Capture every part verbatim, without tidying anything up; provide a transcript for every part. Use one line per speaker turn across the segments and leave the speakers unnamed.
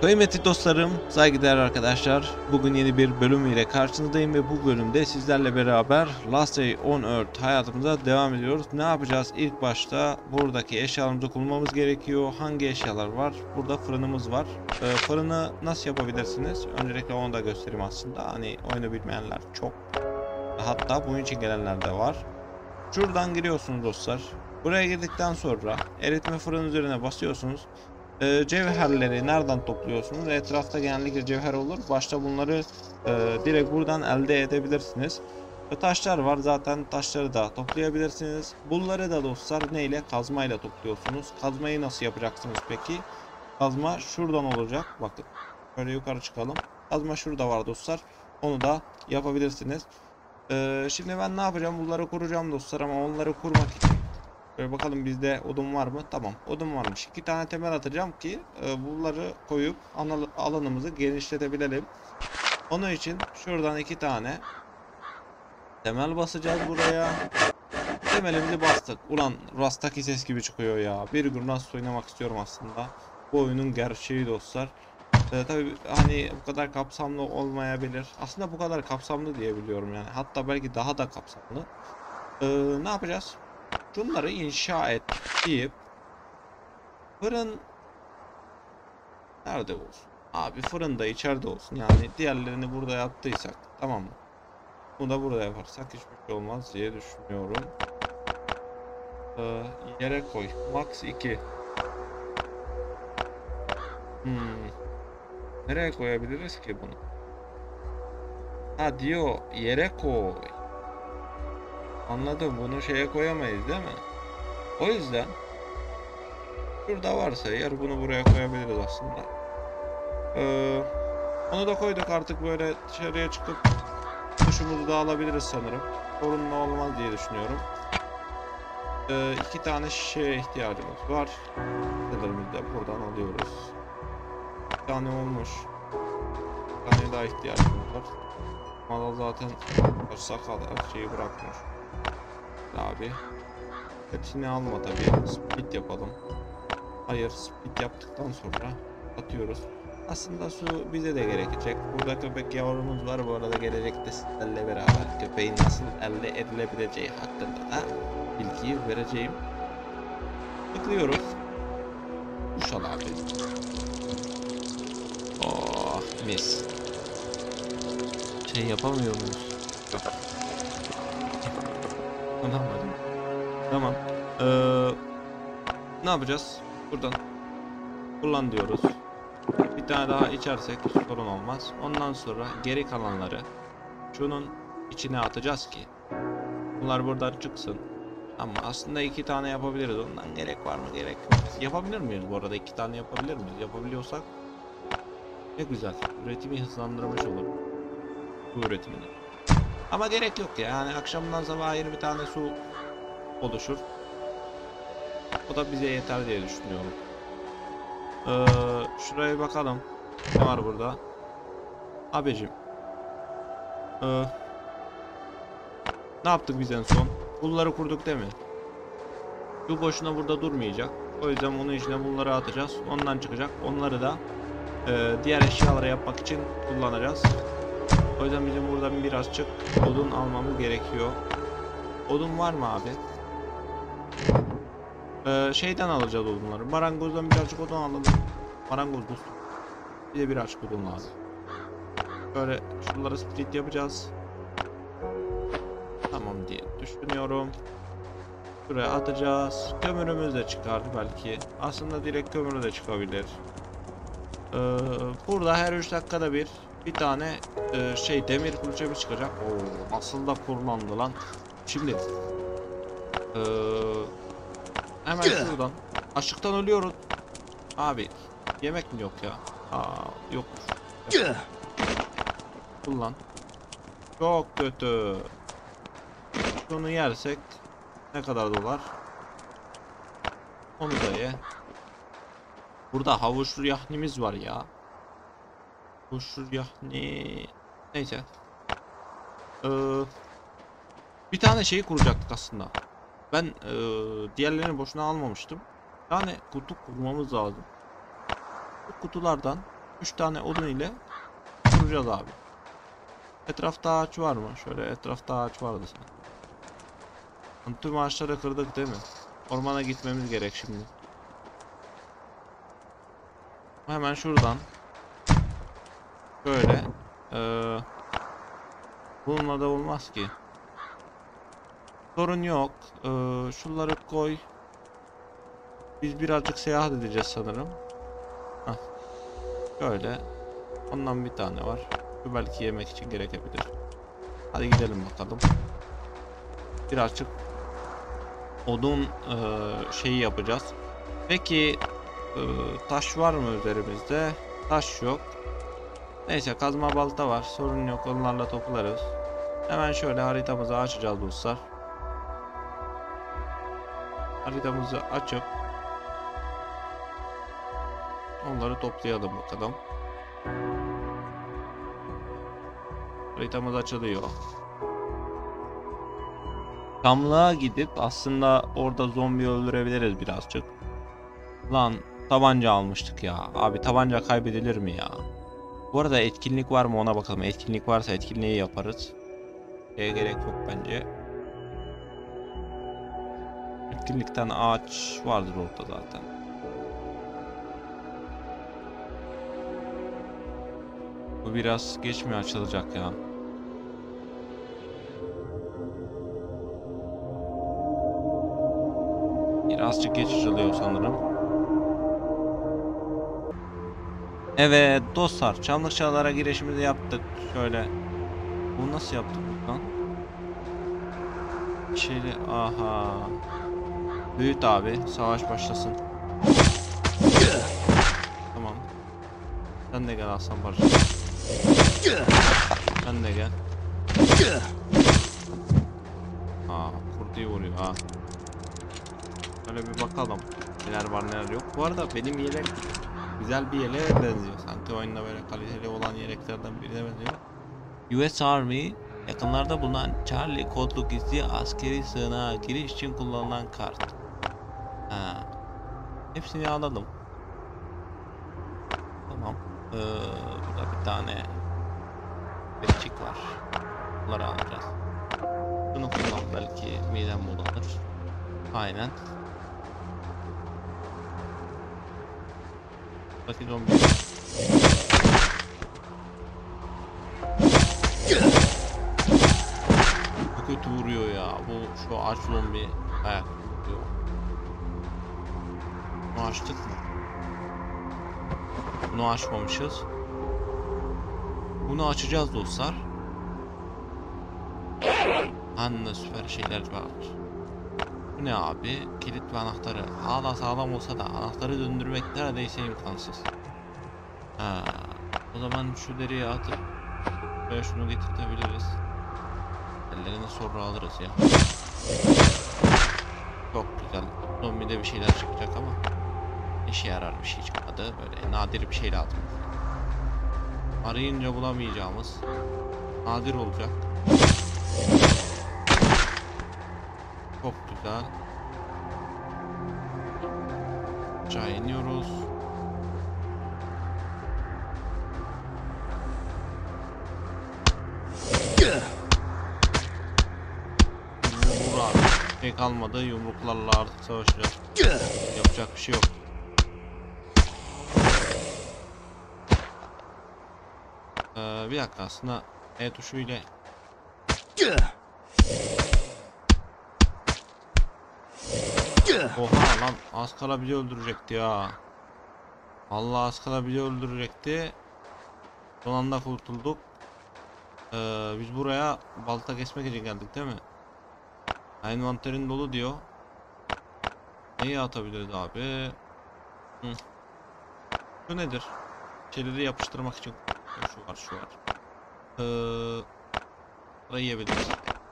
Kıymetli dostlarım, saygıdeğer arkadaşlar. Bugün yeni bir bölüm ile karşınızdayım ve bu bölümde sizlerle beraber Last Day on Earth hayatımıza devam ediyoruz. Ne yapacağız? İlk başta buradaki eşyalarımızı kullanmamız gerekiyor. Hangi eşyalar var? Burada fırınımız var. Ee, fırını nasıl yapabilirsiniz? Öncelikle onu da göstereyim aslında. Hani oyunu bilmeyenler çok. Hatta bunun için gelenler de var. Şuradan giriyorsunuz dostlar. Buraya girdikten sonra eritme fırın üzerine basıyorsunuz. Ee, cevherleri nereden topluyorsunuz? Etrafta genellikle cevher olur. Başta bunları e, direkt buradan elde edebilirsiniz. E, taşlar var. Zaten taşları da toplayabilirsiniz. Bunları da dostlar neyle? Kazmayla topluyorsunuz. Kazmayı nasıl yapacaksınız peki? Kazma şuradan olacak. Bakın. Böyle yukarı çıkalım. Kazma şurada var dostlar. Onu da yapabilirsiniz. Ee, şimdi ben ne yapacağım? Bunları kuracağım dostlar ama onları kurmak için böyle bakalım bizde odun var mı? Tamam, odun varmış. İki tane temel atacağım ki e, bunları koyup alanımızı genişletebilelim. Onun için şuradan iki tane temel basacağız buraya. Temelimizi bastık. Ulan Rastaki ses gibi çıkıyor ya. Bir gün Rast oynamak istiyorum aslında. Bu oyunun gerçeği dostlar. Ee, tabii hani bu kadar kapsamlı olmayabilir. Aslında bu kadar kapsamlı diyebiliyorum yani. Hatta belki daha da kapsamlı. Ee, ne yapacağız? Şunları inşa et deyip fırın nerede olsun? Abi fırın da içeride olsun. Yani diğerlerini burada yaptıysak tamam mı? Bunu da burada yaparsak hiçbir şey olmaz diye düşünüyorum. Ee, yere koy. Max iki. Hmm. Nereye koyabiliriz ki bunu? Ha diyor yere koy. Anladım, bunu şeye koyamayız değil mi? O yüzden şurada varsa eğer bunu buraya koyabiliriz aslında. Ee, onu da koyduk, artık böyle dışarıya çıkıp duşumuzu da alabiliriz sanırım. Sorunlu olmaz diye düşünüyorum. Ee, iki tane şişeye ihtiyacımız var. Nelerimizi de buradan alıyoruz. Bir tane olmuş. Bir tane daha ihtiyacımız var. Mala zaten sakal her şeyi bırakmış. Abi. Hepsini alma tabii. Split yapalım. Hayır, split yaptıktan sonra atıyoruz. Aslında su bize de gerekecek. Burada köpek yavrumuz var. Bu arada gelecekte sizlerle beraber köpeğin nasıl elde edilebileceği hakkında da bilgiyi vereceğim. Tıklıyoruz. Uşal abi. Oh mis. Şey yapamıyor muyuz? Yok. Anlamadım. Tamam. Ee, ne yapacağız? Buradan kullan diyoruz. Bir tane daha içersek sorun olmaz. Ondan sonra geri kalanları şunun içine atacağız ki bunlar buradan çıksın. Ama aslında iki tane yapabiliriz. Ondan gerek var mı? Gerek yok. Yapabilir miyiz bu arada? İki tane yapabilir miyiz? Yapabiliyorsak ne güzel. Üretimi hızlandırmış olur. Bu üretimini. Ama gerek yok ya. Yani akşamdan sabaha ayrı bir tane su oluşur. O da bize yeter diye düşünüyorum. Ee, şuraya bakalım. Ne var burada? Abicim. Ee, ne yaptık biz en son? Bunları kurduk değil mi? Bu boşuna burada durmayacak. O yüzden onun içine bunları atacağız. Ondan çıkacak. Onları da e, diğer eşyaları yapmak için kullanacağız. O yüzden bizim buradan birazcık odun almamız gerekiyor. Odun var mı abi? Ee, şeyden alacağız odunları. Marangozdan birazcık odun alalım. Marangoz dostum. Bir de birazcık odun lazım. Böyle şunları split yapacağız. Tamam diye düşünüyorum. Şuraya atacağız. Kömürümüz de çıkar belki. Aslında direkt kömürü de çıkabilir. Ee, burada her üç dakikada bir bir tane e, şey demir kılıcı çıkacak. Oo, nasıl da kurlandı lan. Şimdi ee, hemen şuradan. Açlıktan ölüyoruz. Abi yemek mi yok ya? Aa yok. Kullan. Çok kötü. Bunu yersek ne kadar dolar? Onu da ye. Burada havuçlu yahnimiz var ya. Havuçlu yahni. Neyse. Ee, bir tane şeyi kuracaktık aslında. Ben e, diğerlerini boşuna almamıştım. Yani kutu kurmamız lazım. Bu kutulardan üç tane odun ile kuracağız abi. Etrafta ağaç var mı? Şöyle etrafta ağaç vardı sanki. Tüm ağaçları kırdık değil mi? Ormana gitmemiz gerek şimdi. Hemen şuradan böyle ee, bununla da olmaz ki. Sorun yok. Ee, şunları koy. Biz birazcık seyahat edeceğiz sanırım. Heh. Böyle. Ondan bir tane var. Bu belki yemek için gerekebilir. Hadi gidelim bakalım. Birazcık odun e, şeyi yapacağız. Peki e, taş var mı üzerimizde? Taş yok. Neyse, kazma balta var. Sorun yok. Onlarla toplarız. Hemen şöyle haritamızı açacağız dostlar. Haritamızı açıp onları toplayalım bakalım. Haritamız açılıyor. Kamlığa gidip aslında orada zombi öldürebiliriz birazcık. Lan tabanca almıştık ya. Abi tabanca kaybedilir mi ya? Bu arada etkinlik var mı ona bakalım. Etkinlik varsa etkinliği yaparız. Şeye gerek yok bence. Etkinlikten ağaç vardır orada zaten. Bu biraz geç mi açılacak ya? Birazcık geç açılıyor sanırım. Evet dostlar, çamlık çağlara girişimizi yaptık. Şöyle. Bunu nasıl yaptık lan? Şeyli, aha. Büyüt abi, savaş başlasın. Tamam. Sen de gel aslan parçası. Sen de gel. Aa, kurduyu vuruyor ha. Şöyle bir bakalım neler var neler yok. Bu arada benim yelek güzel bir yeleğe benziyor. Sanki oyunda böyle kaliteli olan yeleklerden birine benziyor. U S Army yakınlarda bulunan Charlie kodlu gizli askeri sığınağa giriş için kullanılan kart. Ha. Hepsini alalım. Tamam. Ee, burada bir tane bekçik var. Bunları alacağız. Bunu kullan, belki midem bulanır. Aynen. Bakın zombi. Bu kötü vuruyor ya. Bu şu aç zombi ayak vuruyor. Bunu açtık mı? Bunu açmamışız. Bunu açacağız dostlar. Anne süper şeyler var. Bu ne abi? Kilit ve anahtarı. Hala sağlam olsa da anahtarı döndürmek neredeyse imkansız. Ha, o zaman şu deriyi atıp ve şunu getirtebiliriz. Ellerini sonra alırız ya. Çok güzel. Zombide bir şeyler çıkacak ama işe yarar bir şey çıkmadı. Böyle nadir bir şey lazım. Arayınca bulamayacağımız nadir olacak. Çok güzel. Aşağı iniyoruz. Vur abi. Şey kalmadı. Yumruklarla artık savaşacağız. Yapacak bir şey yok. Ee, bir dakika, aslında E tuşu ile oha lan, az kala bizi öldürecekti ya. Allah, az kala bizi öldürecekti. Son anda kurtulduk. Ee, biz buraya balta kesmek için geldik değil mi? Envanterin dolu diyor. Neyi atabiliriz abi? Hı. Şu nedir? Şeyleri yapıştırmak için. Şu var, şu var. Ee, burayı yiyebiliriz.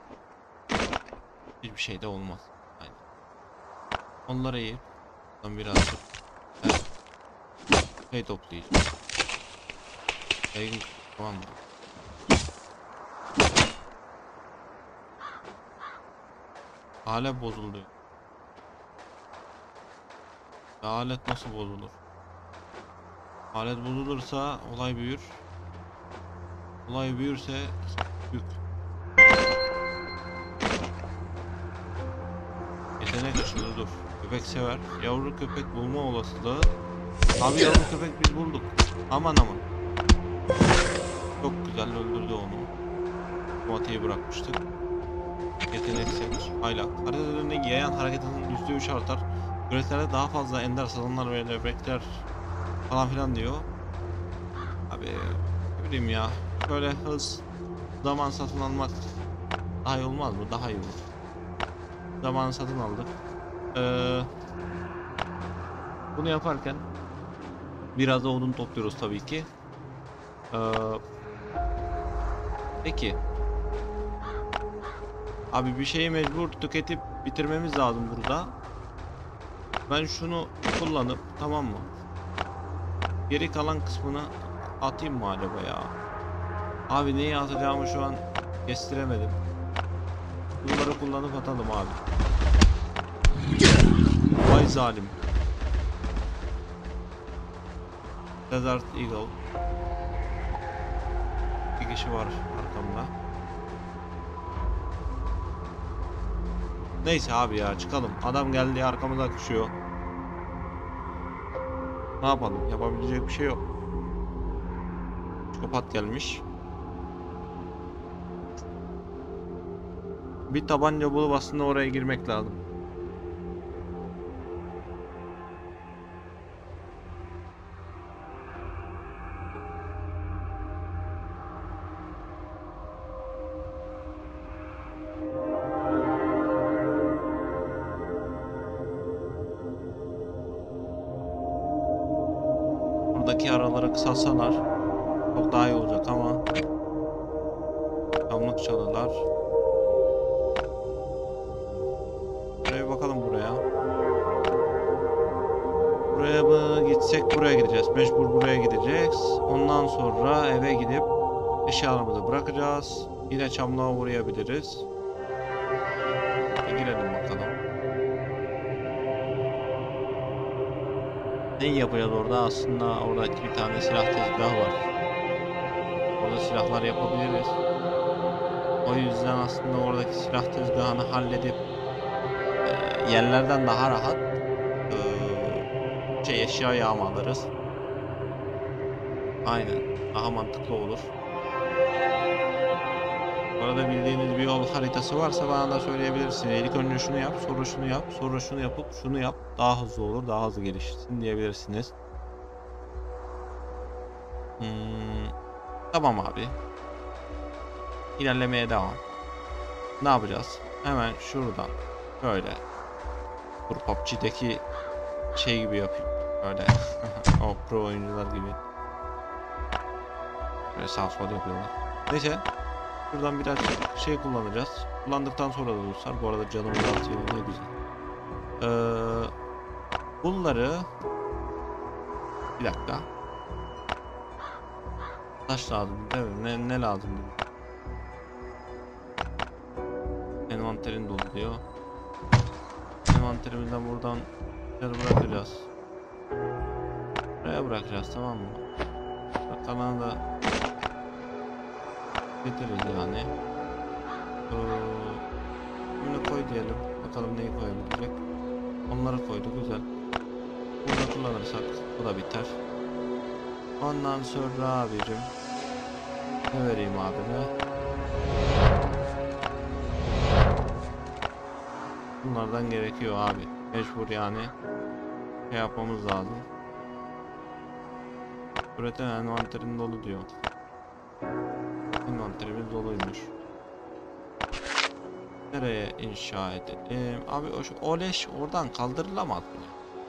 Hiçbir şey de olmaz. Aynen. Onları yiyip birazcık evet. Şey toplayacağım. Şey, tamam mı? Alet bozuldu. Alet nasıl bozulur? Alet bozulursa olay büyür. Olay büyürse büyük. Yetenek açıldı, dur. Köpek sever. Yavru köpek bulma olasılığı. Abi yavru köpek biz bulduk. Aman aman. Çok güzel öldürdü onu. Otomatiği bırakmıştık. Yetenek seç. Aylak. Harita üzerindeki yayan hareket hızının yüzde üç artar. Üretilerde daha fazla ender salınlar ve levrek falan filan diyor. Abi ne bileyim ya. Şöyle hız, zaman satın almak daha iyi olmaz mı? Daha iyi olur. Zamanı satın aldık. Ee, bunu yaparken biraz da odun topluyoruz tabii ki. Ee, peki. Abi bir şeyi mecbur tüketip bitirmemiz lazım burada. Ben şunu kullanıp, tamam mı? Geri kalan kısmını atayım mı acaba ya? Abi neyi atacağımı şu an kestiremedim. Bunları kullanıp atalım abi. Vay zalim. Desert Eagle. Bir kişi var arkamda. Neyse abi ya, çıkalım. Adam geldi arkamıza koşuyor. Ne yapalım? Yapabilecek bir şey yok. Psikopat gelmiş. Bir tabanca bulup aslında oraya girmek lazım. Buradaki araları kısalsalar çok daha iyi olacak ama kamlık çalılar. Buraya bakalım buraya. Buraya mı gitsek, buraya gideceğiz. Mecbur buraya gideceğiz. Ondan sonra eve gidip eşyalarımızı bırakacağız. Yine çamlığa uğrayabiliriz. Bir girelim bakalım. Ne yapacağız orada? Aslında oradaki bir tane silah tezgahı var. Orada silahlar yapabiliriz. O yüzden aslında oradaki silah tezgahını halledip e, yerlerden daha rahat e, şey eşya yağmalarız. Aynen. Daha mantıklı olur. Bu arada bildiğiniz bir yol haritası varsa bana da söyleyebilirsiniz. İlk önce şunu yap, sonra şunu yap, sonra şunu yapıp şunu yap. Daha hızlı olur, daha hızlı gelişsin diyebilirsiniz. Hmm, tamam abi. İlerlemeye devam. Ne yapacağız? Hemen şuradan böyle. Dur, P U B G'deki şey gibi yapayım. Böyle. O pro oyuncular gibi. Böyle sağ sol yapıyorlar. Neyse. Buradan biraz şey kullanacağız. Kullandıktan sonra da dostlar. Bu arada canımız artıyor, ne güzel. Ee, bunları bir dakika. Taş lazım değil mi? Ne, ne lazım? Envanterin dolu diyor. Envanterimizden buradan bırakacağız. Buraya bırakacağız, tamam mı? Kalanı da getiririz yani. Ee, bunu koy diyelim. Bakalım neyi koyabilecek. Onları koyduk, güzel. Bunu kullanırsak bu da biter. Ondan sonra abicim ne vereyim abime? Bunlardan gerekiyor abi. Mecbur yani. Şey yapmamız lazım. Üreten envanterin dolu diyor. Envanterimiz doluymuş. Nereye inşa edelim? Abi o şu oleş oradan kaldırılamaz mı?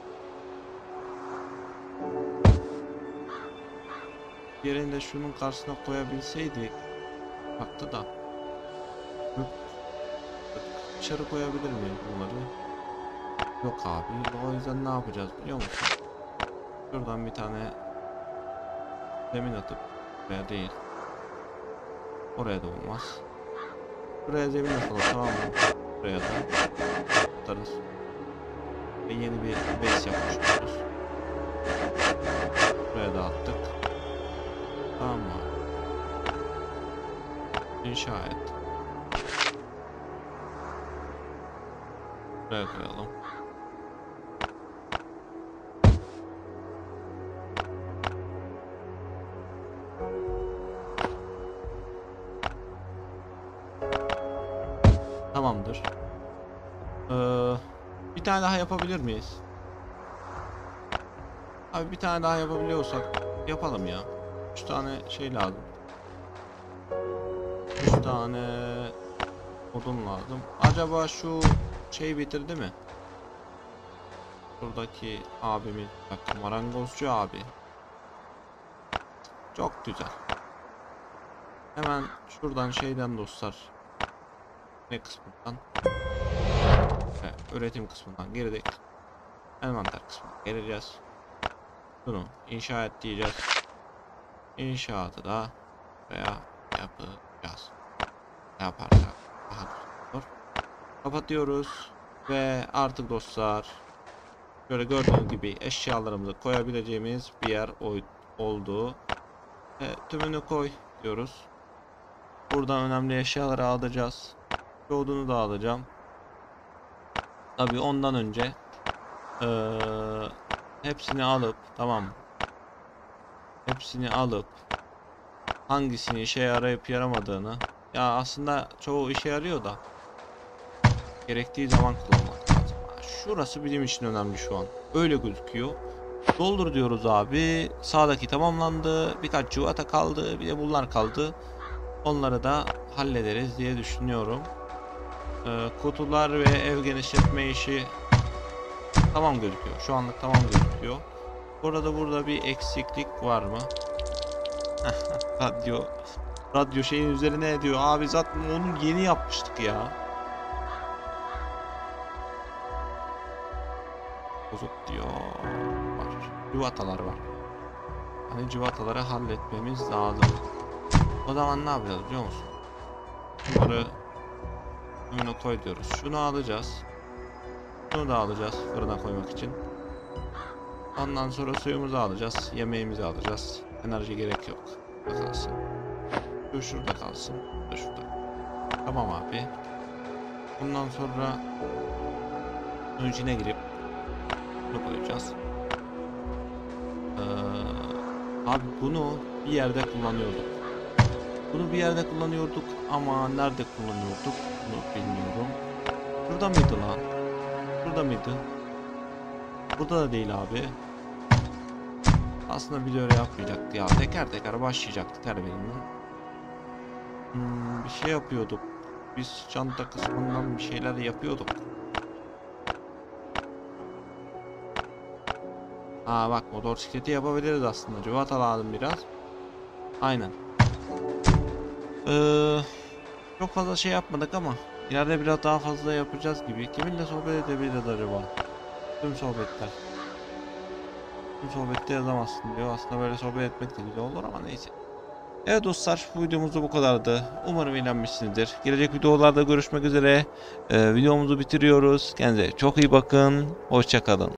Yerinde şunun karşısına koyabilseydi. Baktı da. Dışarı koyabilir miyiz bunları? Yok abi. O yüzden ne yapacağız biliyor musun? Şuradan bir tane zemin atıp, veya değil. Oraya da olmaz. Buraya zemin atalım, tamam mı? Buraya da atarız. Ve yeni bir base yapmış oluruz. Buraya dağıttık. Tamam mı? İnşa et. Buraya koyalım. Tamamdır. Ee, bir tane daha yapabilir miyiz? Abi bir tane daha yapabiliyorsak yapalım ya. Üç tane şey lazım. Üç tane odun lazım. Acaba şu şey bitirdi mi? Buradaki abimiz, bak, marangozcu abi. Çok güzel. Hemen şuradan şeyden dostlar. Ne kısmından? Evet, üretim kısmından girdik. Envanter kısmına geleceğiz. Bunu inşa et diyeceğiz. İnşaatı da veya yapacağız. Yaparsak daha zor. Kapatıyoruz ve artık dostlar şöyle gördüğünüz gibi eşyalarımızı koyabileceğimiz bir yer oldu. E, tümünü koy diyoruz. Buradan önemli eşyaları alacağız. Odunu da alacağım. Tabii ondan önce ee, hepsini alıp, tamam, hepsini alıp hangisini işe yarayıp yaramadığını, ya aslında çoğu işe yarıyor da gerektiği zaman kullanmak lazım. Şurası bizim için önemli şu an. Öyle gözüküyor. Doldur diyoruz abi. Sağdaki tamamlandı. Birkaç civata kaldı. Bir de bunlar kaldı. Onları da hallederiz diye düşünüyorum. Ee, kutular ve ev genişletme işi tamam gözüküyor. Şu anlık tamam gözüküyor. Burada burada bir eksiklik var mı? Radyo. Radyo şeyin üzerine diyor. Abi zaten onu yeni yapmıştık ya. Bozuk diyor. Var. Civatalar var. Hani civataları halletmemiz lazım. O zaman ne yapacağız biliyor musun? Bunları bunu koy diyoruz. Şunu alacağız. Şunu da alacağız fırına koymak için. Ondan sonra suyumuzu alacağız. Yemeğimizi alacağız. Enerji gerek yok. Burada kalsın. Şu şurada kalsın. Şu şurada. Tamam abi. Bundan sonra bunun içine girip bunu koyacağız. Ee, abi bunu bir yerde kullanıyorduk. Bunu bir yerde kullanıyorduk ama nerede kullanıyorduk bunu bilmiyorum. Burada mıydı lan? Burada mıydı? Burada da değil abi. Aslında bir öyle yapmayacaktı ya. Teker teker başlayacaktık her birinin. Hmm, bir şey yapıyorduk. Biz çanta kısmından bir şeyler yapıyorduk. Aa bak, motosikleti yapabiliriz aslında. Cıvata lazım biraz. Aynen. Ee, çok fazla şey yapmadık ama ileride biraz daha fazla yapacağız gibi. Kiminle sohbet edebiliriz acaba? Tüm sohbetler. Tüm sohbette yazamazsın diyor. Aslında böyle sohbet etmek de güzel olur ama neyse. Evet dostlar, bu videomuz da bu kadardı. Umarım eğlenmişsinizdir. Gelecek videolarda görüşmek üzere. Ee, videomuzu bitiriyoruz. Kendinize çok iyi bakın. Hoşça kalın.